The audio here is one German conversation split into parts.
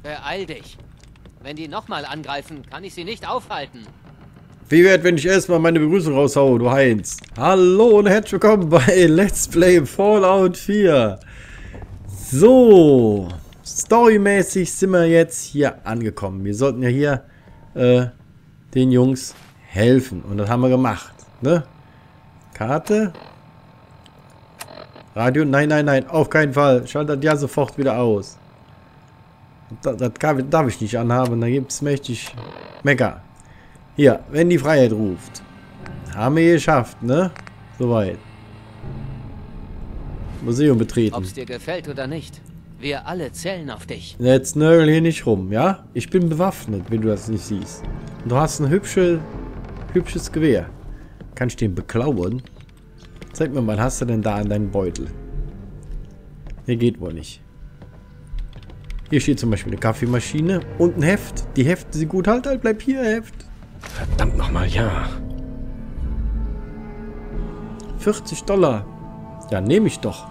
Beeil dich. Wenn die nochmal angreifen, kann ich sie nicht aufhalten. Wie wert, wenn ich erstmal meine Begrüßung raushau, du Heinz. Hallo und herzlich willkommen bei Let's Play Fallout 4. So, storymäßig sind wir jetzt hier angekommen. Wir sollten ja hier den Jungs helfen. Und das haben wir gemacht. Ne? Karte. Radio. Nein, nein, nein. Auf keinen Fall. Schaltet ja sofort wieder aus. Das darf ich nicht anhaben. Da gibt es mächtig Mecker. Hier, wenn die Freiheit ruft. Haben wir geschafft, ne? Soweit. Museum betreten. Ob es dir gefällt oder nicht. Wir alle zählen auf dich. Jetzt nörgel hier nicht rum, ja? Ich bin bewaffnet, wenn du das nicht siehst. Und du hast ein hübsches Gewehr. Kann ich den beklauen? Zeig mir mal, hast du denn da an deinen Beutel? Hier geht wohl nicht. Hier steht zum Beispiel eine Kaffeemaschine und ein Heft. Die Hefte sind gut. Halt, bleib hier, Heft. Verdammt nochmal, ja. $40. Ja, nehme ich doch.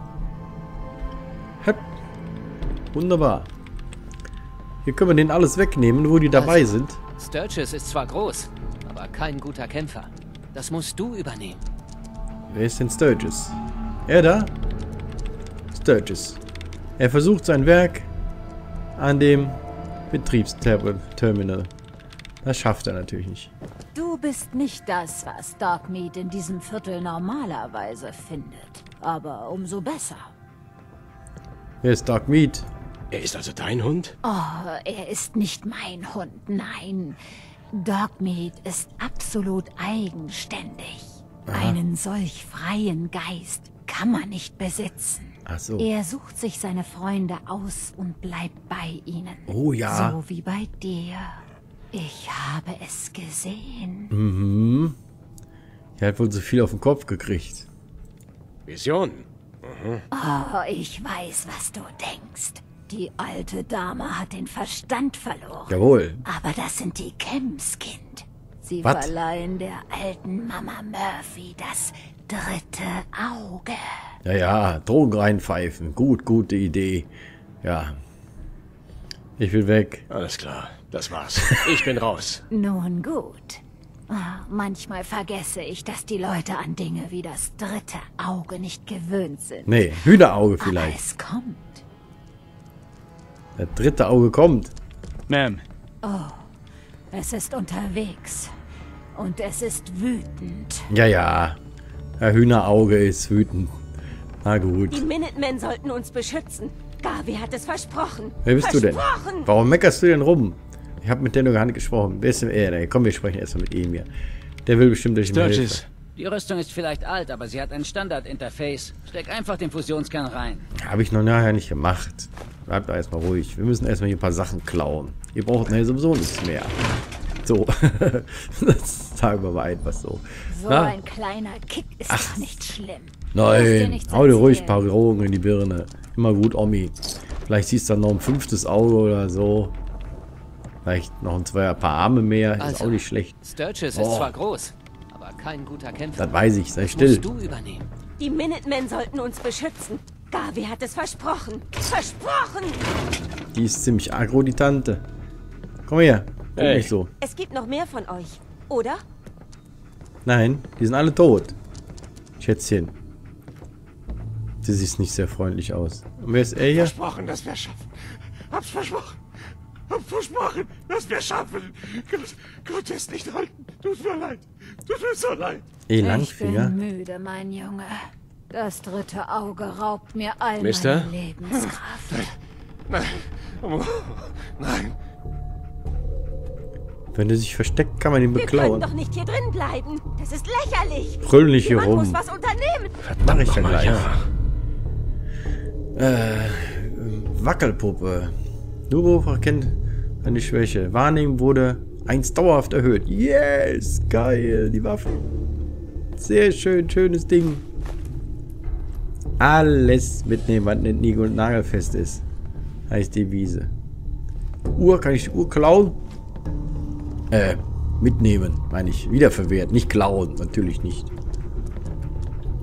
Hep. Wunderbar. Hier können wir denen alles wegnehmen, wo die dabei sind. Sturgis ist zwar groß, aber kein guter Kämpfer. Das musst du übernehmen. Wer ist denn Sturgis? Er da? Sturgis. Er versucht sein Werk an dem Betriebsterminal. Das schafft er natürlich nicht. Du bist nicht das, was Darkmeat in diesem Viertel normalerweise findet. Aber umso besser. Wer ist Darkmeat? Er ist also dein Hund? Oh, er ist nicht mein Hund, nein. Darkmeat ist absolut eigenständig. Aha. Einen solch freien Geist kann man nicht besitzen. Ach so. Er sucht sich seine Freunde aus und bleibt bei ihnen. Oh ja. So wie bei dir. Ich habe es gesehen. Mhm. Er hat wohl so viel auf den Kopf gekriegt. Vision. Oh, ich weiß, was du denkst. Die alte Dame hat den Verstand verloren. Jawohl. Aber das sind die Kemskind. Sie Was? verleihen der alten Mama Murphy das dritte Auge. Ja, ja, Drogen reinpfeifen. Gute Idee. Ja. Ich will weg. Alles klar, das war's. Ich bin raus. Nun gut. Manchmal vergesse ich, dass die Leute an Dinge wie das dritte Auge nicht gewöhnt sind. Nee, Hühnerauge Aber vielleicht. es kommt. Das dritte Auge kommt. Ma'am, Es ist unterwegs. Und es ist wütend. Ja, ja. Herr Hühnerauge ist wütend. Na gut. Die Minutemen sollten uns beschützen. Garvey hat es versprochen. Wer bist du denn? Versprochen! Warum meckerst du denn rum? Ich habe mit der noch gar nicht gesprochen. Wer ist denn er? Komm, wir sprechen erstmal mit ihm hier. Der will bestimmt durch mir helfen. Sturgis. Die Rüstung ist vielleicht alt, aber sie hat ein Standard-Interface. Steck einfach den Fusionskern rein. Habe ich noch nachher nicht gemacht. Bleibt da erstmal ruhig. Wir müssen erstmal hier ein paar Sachen klauen. Ihr braucht nachher sowieso nichts mehr. So. Das sagen wir mal einfach so. So Na? ein kleiner Kick ist doch nicht schlimm. Nein, Lass dir nichts hau dir ruhig ein erzählen. paar Drogen in die Birne. Immer gut, Omi. Vielleicht siehst du dann noch ein 5. Auge oder so. Vielleicht noch ein paar Arme mehr. Ist Also, auch nicht schlecht. Sturgis ist Oh. zwar groß, aber kein guter Kämpfer. Das weiß ich. Sei Das still. musst du übernehmen. Die Minutemen sollten uns beschützen. Garvey hat es versprochen. Versprochen! Die ist ziemlich aggro, die Tante. Komm her. Guck Hey. nicht so. Es gibt noch mehr von euch, oder? Nein, die sind alle tot. Schätzchen. Sie sieht nicht sehr freundlich aus. Und wer ist er hier? Versprochen, dass wir schaffen. Hab's versprochen. Hab versprochen, dass wir schaffen. Gott es nicht halten. Tut mir leid. Tut mir so leid. Eh, Ich Langfinger. bin müde, mein Junge. Das dritte Auge raubt mir all Mister? meine Lebenskraft. Nein. Oh, nein. Wenn er sich versteckt, kann man ihn Wir können beklauen. doch nicht hier drin bleiben. Das ist lächerlich. Brüll nicht hier Jemand muss rum. was unternehmen. Mach ich ja Nochmal, gleich. ja. Wackelpuppe. Nubo kennt eine Schwäche. Wahrnehmung wurde 1 dauerhaft erhöht. Yes! Geil, die Waffen. Sehr schön, schönes Ding. Alles mitnehmen, was nicht nied- und nagelfest ist. Heißt die Wiese. Uhr, kann ich die Uhr klauen? Mitnehmen, meine ich. Wiederverwehrt, nicht klauen. Natürlich nicht.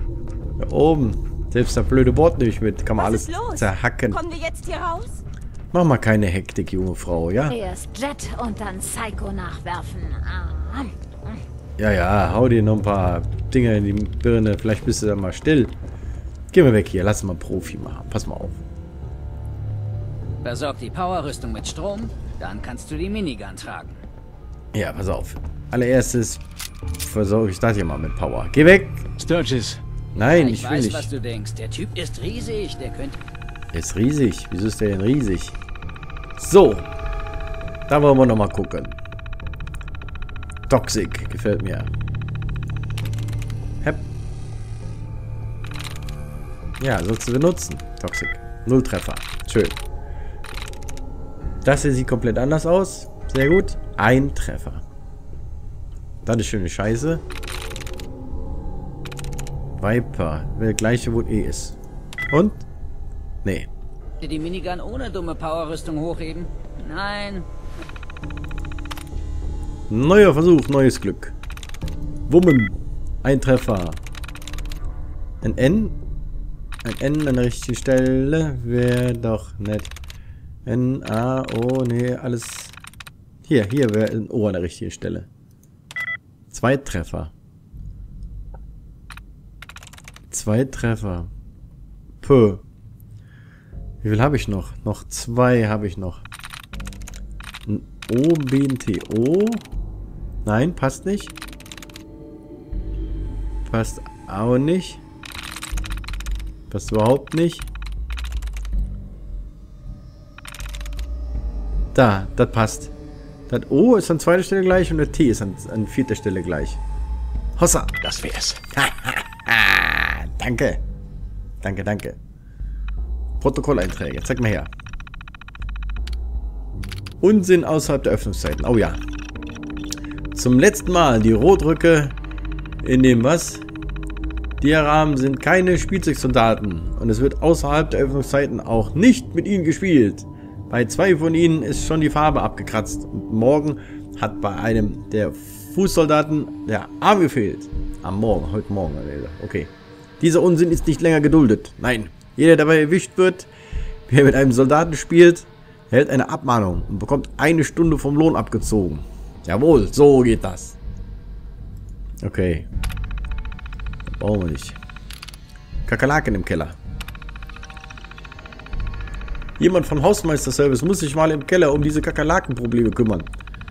Da oben. Selbst das blöde Board nehme ich mit. Kann man Was alles ist los? zerhacken. Kommen wir jetzt hier raus? Mach mal keine Hektik, junge Frau, ja? Erst Jet und dann Psycho nachwerfen. Ah. Ja, ja, hau dir noch ein paar Dinger in die Birne. Vielleicht bist du dann mal still. Geh mal weg hier, lass mal Profi machen. Pass mal auf. Versorg die Powerrüstung mit Strom, dann kannst du die Minigun tragen. Ja, pass auf. Allererstes versorge ich das hier mal mit Power. Geh weg! Sturgis. Nein, Ich ich will weiß, was nicht. du denkst. Der Typ ist riesig, der könnte... Der ist riesig. Wieso ist der denn riesig? So. Da wollen wir nochmal gucken. Toxic. Gefällt mir. Hep. Ja, sollst du benutzen. Toxic. 0 Treffer. Schön. Das hier sieht komplett anders aus. Sehr gut. 1 Treffer. Das ist schöne Scheiße. Viper. Der gleiche, wo E ist. Und? Nee. Die Minigun ohne dumme Powerrüstung hochheben? Nein. Neuer Versuch, neues Glück. Wummen. 1 Treffer. Ein N. Ein N an der richtigen Stelle. Wäre doch nett. N, A, O, nee, alles. Hier wäre ein O an der richtigen Stelle. 2 Treffer. 2 Treffer. Puh. Wie viel habe ich noch? Noch 2 habe ich noch. Ein O, B, N, T. O. Nein, passt nicht. Passt auch nicht. Passt überhaupt nicht. Da, das passt. Das O ist an 2. Stelle gleich und der T ist an 4. Stelle gleich. Hossa! Das wär's. Danke. Danke, danke. Protokolleinträge. Zeig mal her. Unsinn außerhalb der Öffnungszeiten. Oh ja. Zum letzten Mal die Rohrdrücke in dem was? Die Rahmen sind keine Spielzeugsoldaten. Und es wird außerhalb der Öffnungszeiten auch nicht mit ihnen gespielt. Bei 2 von ihnen ist schon die Farbe abgekratzt. Und morgen hat bei einem der Fußsoldaten der Arm gefehlt. Am Morgen, heute Morgen. Okay. Dieser Unsinn ist nicht länger geduldet. Nein. Jeder, der dabei erwischt wird, wer mit einem Soldaten spielt, erhält eine Abmahnung und bekommt 1 Stunde vom Lohn abgezogen. Jawohl, so geht das. Okay. Das brauchen wir nicht. Kakerlaken im Keller. Jemand von Hausmeister-Service muss sich mal im Keller um diese Kakerlaken-Probleme kümmern.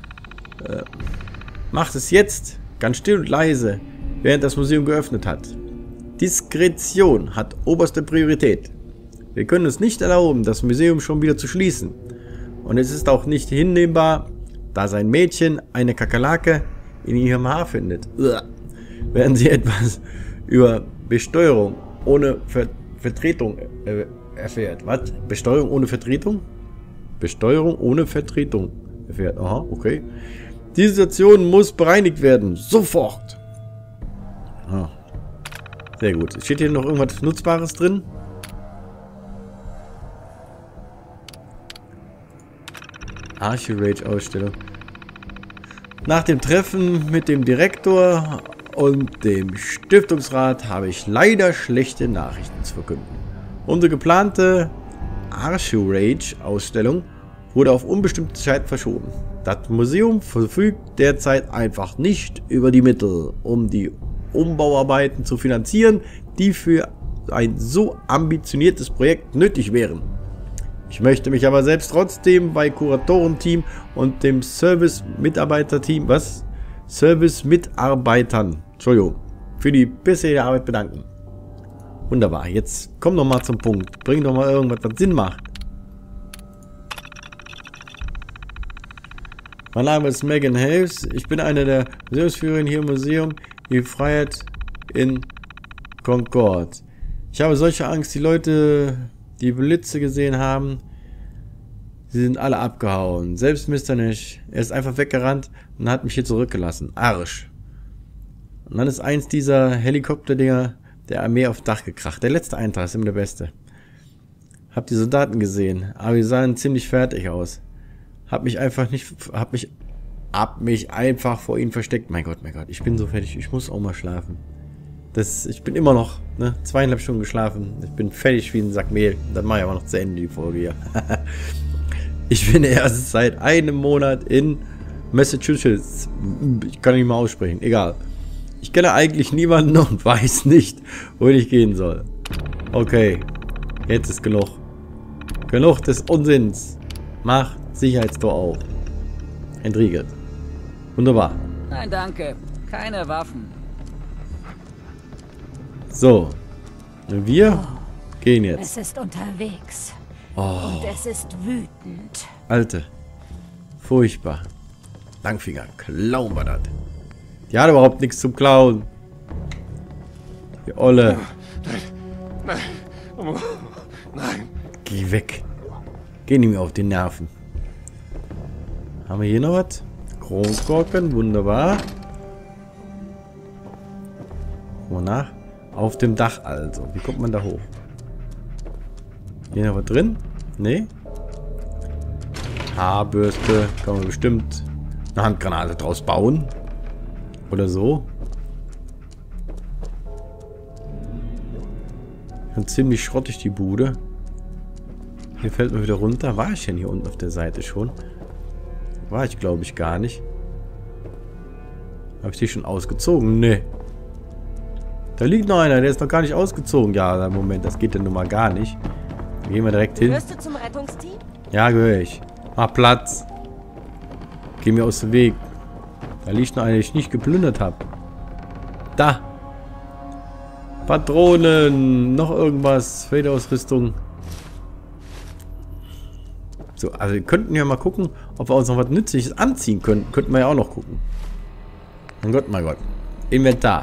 Macht es jetzt, ganz still und leise, während das Museum geöffnet hat. Diskretion hat oberste Priorität. Wir können uns nicht erlauben, das Museum schon wieder zu schließen. Und es ist auch nicht hinnehmbar, da sein Mädchen eine Kakerlake in ihrem Haar findet. Während sie etwas über Besteuerung ohne Vertretung erfährt. Was? Besteuerung ohne Vertretung? Besteuerung ohne Vertretung erfährt. Aha, okay. Die Situation muss bereinigt werden. Sofort. Ah. Sehr gut. Steht hier noch irgendwas Nutzbares drin? Archirage-Ausstellung. Nach dem Treffen mit dem Direktor und dem Stiftungsrat habe ich leider schlechte Nachrichten zu verkünden. Unsere geplante Archirage-Ausstellung wurde auf unbestimmte Zeit verschoben. Das Museum verfügt derzeit einfach nicht über die Mittel, um die Umbauarbeiten zu finanzieren, die für ein so ambitioniertes Projekt nötig wären. Ich möchte mich aber selbst trotzdem bei Kuratorenteam und dem Service-Mitarbeiter-Team, Service-Mitarbeitern, Entschuldigung, für die bisherige Arbeit bedanken. Wunderbar, jetzt komm doch mal zum Punkt. Bring doch mal irgendwas, was Sinn macht. Mein Name ist Megan Haves. Ich bin eine der Museumsführerinnen hier im Museum Die Freiheit in Concord. Ich habe solche Angst, die Leute, die Blitze gesehen haben, sie sind alle abgehauen. Selbst Mr. Nash. Er ist einfach weggerannt und hat mich hier zurückgelassen. Arsch. Und dann ist eins dieser Helikopterdinger der Armee aufs Dach gekracht. Der letzte Eintrag ist immer der beste. Hab die Soldaten gesehen, aber die sahen ziemlich fertig aus. Hab mich einfach vor ihnen versteckt. Mein Gott, ich bin so fertig. Ich muss auch mal schlafen. Ich bin immer noch, 2,5 Stunden geschlafen. Ich bin fertig wie ein Sack Mehl. Dann mache ich aber noch zu Ende die Folge hier. Ich bin erst seit einem Monat in Massachusetts. Ich kann nicht mal aussprechen. Egal. Ich kenne eigentlich niemanden und weiß nicht, wohin ich gehen soll. Okay. Jetzt ist genug. Genug des Unsinns. Macht Sicherheitstor auf. Entriegelt. Wunderbar. Nein, danke. Keine Waffen. So. Und wir gehen jetzt. Es ist unterwegs. Oh, Und es ist wütend. Alte. Furchtbar. Langfinger. Klauen wir das. Die hat überhaupt nichts zum Klauen. Die Olle. Nein. Oh, nein. Geh weg. Geh nicht mehr auf die Nerven. Haben wir hier noch was? Kronkorken. Wunderbar. Wonach? Auf dem Dach also. Wie kommt man da hoch? Hier noch was drin? Nee. Haarbürste. Kann man bestimmt eine Handgranate draus bauen. Oder so. Schon ziemlich schrottig die Bude. Hier fällt man wieder runter. War ich denn hier unten auf der Seite schon? War ich, glaube ich, gar nicht. Habe ich die schon ausgezogen? Nee. Da liegt noch einer, der ist noch gar nicht ausgezogen. Ja, Moment, das geht ja nun mal gar nicht. Da gehen wir direkt hin. Gehörst du zum Rettungsteam? Ja, gehöre ich. Mach Platz. Geh mir aus dem Weg. Da liegt noch einer, den ich nicht geplündert habe. Da. Patronen. Noch irgendwas. Feldausrüstung. So, also wir könnten ja mal gucken, ob wir uns noch was Nützliches anziehen können. Könnten wir ja auch noch gucken. Mein Gott. Inventar.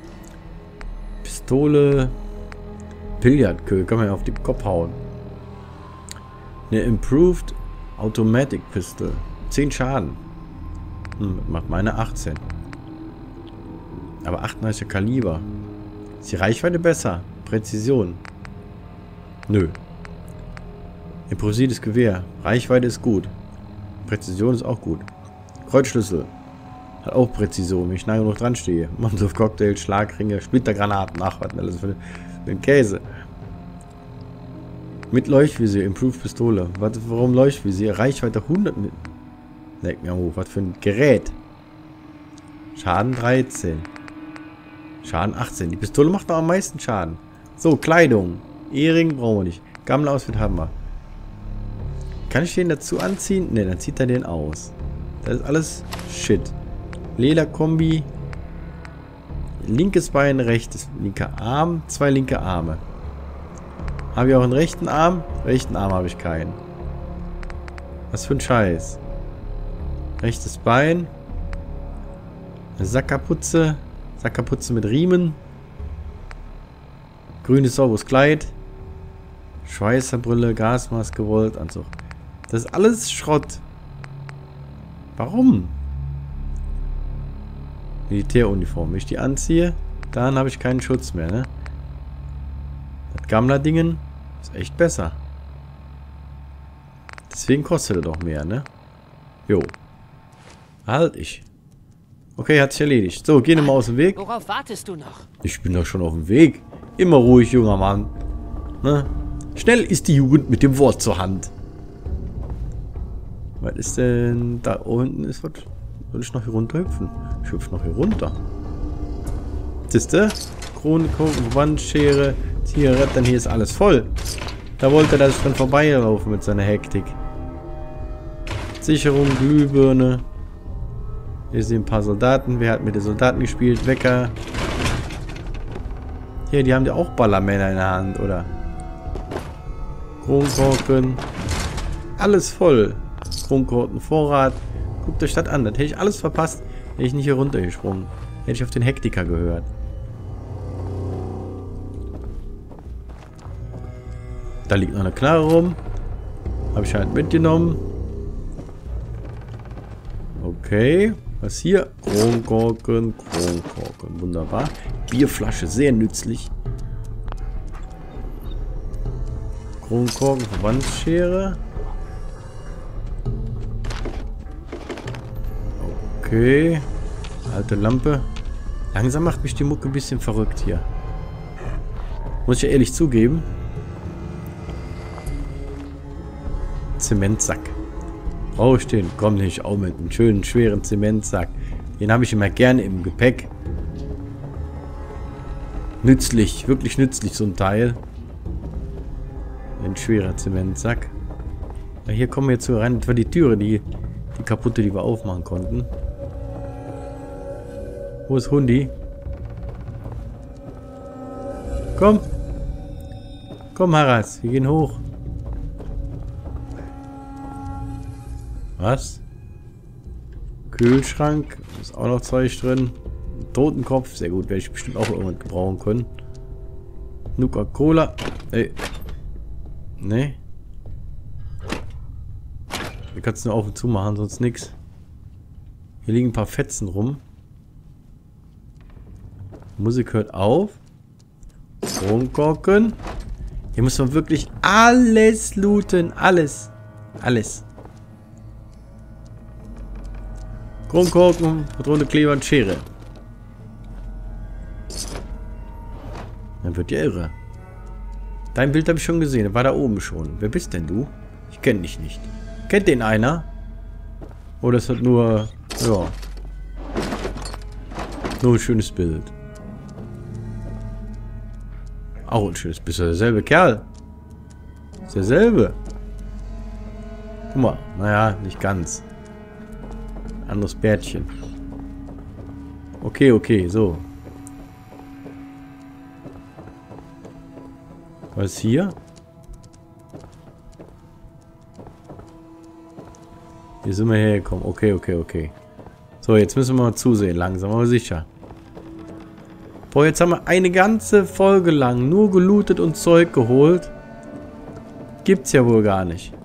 Pistole. Billardkö. Kann man ja auf den Kopf hauen. Eine Improved Automatic Pistol. 10 Schaden. Macht meine 18. Aber 38 Kaliber. Ist die Reichweite besser? Präzision? Nö. Improvisives Gewehr. Reichweite ist gut. Präzision ist auch gut. Kreuzschlüssel. Hat auch Präzision, wenn ich nah genug dran stehe. Molotov Cocktail, Schlagringe, Splittergranaten. Ach, was alles für den Käse. Mit Leuchtvisier, Improved Pistole. Warum Leuchtvisier? Reichweite 100 mit. Leck mir hoch, was für ein Gerät. Schaden 13. Schaden 18. Die Pistole macht noch am meisten Schaden. So, Kleidung. Ehering brauchen wir nicht. Gammel-Outfit haben wir. Kann ich den dazu anziehen? Ne, dann zieht er den aus. Das ist alles Shit. Lederkombi. Linkes Bein, rechtes. Linker Arm, 2 linke Arme. Habe ich auch einen rechten Arm? Rechten Arm habe ich keinen. Was für ein Scheiß. Rechtes Bein. Eine Sackkapuze. Sackkapuze mit Riemen. Grünes sauberes Kleid. Schweißerbrille, Gasmaske, Rollanzug. Das ist alles Schrott. Warum? Militäruniform. Wenn ich die anziehe, dann habe ich keinen Schutz mehr, ne? Das Gammler-Dingen ist echt besser. Deswegen kostet er doch mehr, ne? Jo. Halt ich. Okay, hat sich erledigt. So, gehen wir mal aus dem Weg. Worauf wartest du noch? Ich bin doch schon auf dem Weg. Immer ruhig, junger Mann. Ne? Schnell ist die Jugend mit dem Wort zur Hand. Was ist denn... Da unten ist was... Soll ich noch hier runter hüpfen? Ich hüpfe noch hier runter. Siehste? Krone, Wandschere, Zigaretten, hier ist alles voll. Da wollte er, dass ich dann vorbeilaufen mit seiner Hektik. Sicherung, Glühbirne. Hier sind ein paar Soldaten. Wer hat mit den Soldaten gespielt? Wecker. Hier, die haben ja auch Ballermänner in der Hand, oder? Kronkorken. Alles voll. Kronkorken, Vorrat. Guckt euch das an. Das hätte ich alles verpasst, hätte ich nicht hier runtergesprungen. Hätte ich auf den Hektiker gehört. Da liegt noch eine Knarre rum. Habe ich halt mitgenommen. Okay. Was hier? Kronkorken, Kronkorken. Wunderbar. Bierflasche, sehr nützlich. Kronkorken, Verbandsschere. Okay. Alte Lampe. Langsam macht mich die Mucke ein bisschen verrückt hier. Muss ich ja ehrlich zugeben. Zementsack. Brauche ich den? Komm nicht, auch mit einem schönen, schweren Zementsack. Den habe ich immer gerne im Gepäck. Nützlich, wirklich nützlich, so ein Teil. Ein schwerer Zementsack. Ja, hier kommen wir jetzt so rein. Das war die Türe, die kaputte, die wir aufmachen konnten. Wo ist Hundi? Komm. Komm, Harras, wir gehen hoch. Was? Kühlschrank. Ist auch noch Zeug drin. Totenkopf. Sehr gut. Werde ich bestimmt auch irgendwann gebrauchen können. Nuka-Cola. Ey. Nee. Wir können es nur auf und zu machen, sonst nichts. Hier liegen ein paar Fetzen rum. Musik hört auf. Rumgucken. Hier muss man wirklich alles looten. Alles. Alles. Kronkorken, Patrone, Kleber und Schere. Dann wird ja irre. Dein Bild habe ich schon gesehen. Der war da oben schon. Wer bist denn du? Ich kenne dich nicht. Kennt den einer? Oder ist das nur... Ja. Nur ein schönes Bild. Auch ein schönes Bild. Ist derselbe Kerl. Ist derselbe. Guck mal. Naja, nicht ganz. Anderes Bärtchen. Okay, okay, so. Was ist hier? Hier sind wir hergekommen. Okay, okay, okay. So, jetzt müssen wir mal zusehen. Langsam, aber sicher. Boah, jetzt haben wir eine ganze Folge lang nur gelootet und Zeug geholt. Gibt's ja wohl gar nicht.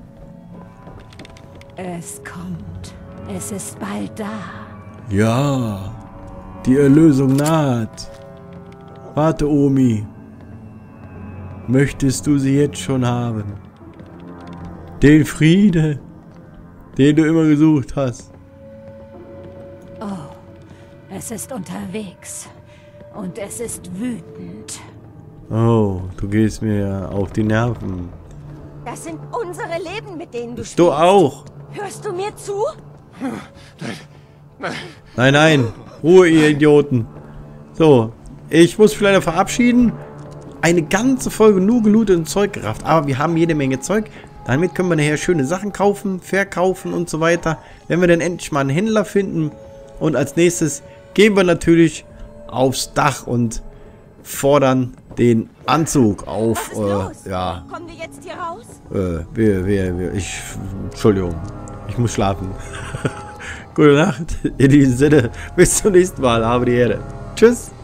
Es kommt. Es ist bald da. Ja, die Erlösung naht. Warte, Omi. Möchtest du sie jetzt schon haben? Den Friede, den du immer gesucht hast. Oh, es ist unterwegs. Und es ist wütend. Oh, du gehst mir auf die Nerven. Das sind unsere Leben, mit denen du spielst. Du auch. Hörst du mir zu? Nein, nein. Ruhe, ihr Idioten. So, ich muss mich leider verabschieden. Eine ganze Folge nur gelootet und Zeug gerafft. Aber wir haben jede Menge Zeug. Damit können wir nachher schöne Sachen kaufen, verkaufen und so weiter. Wenn wir dann endlich mal einen Händler finden. Und als nächstes gehen wir natürlich aufs Dach und fordern den Anzug auf. Ja. Kommen wir jetzt hier raus? Entschuldigung. Ich muss schlafen. Gute Nacht. In diesem Sinne, bis zum nächsten Mal. Habe die Ehre. Tschüss.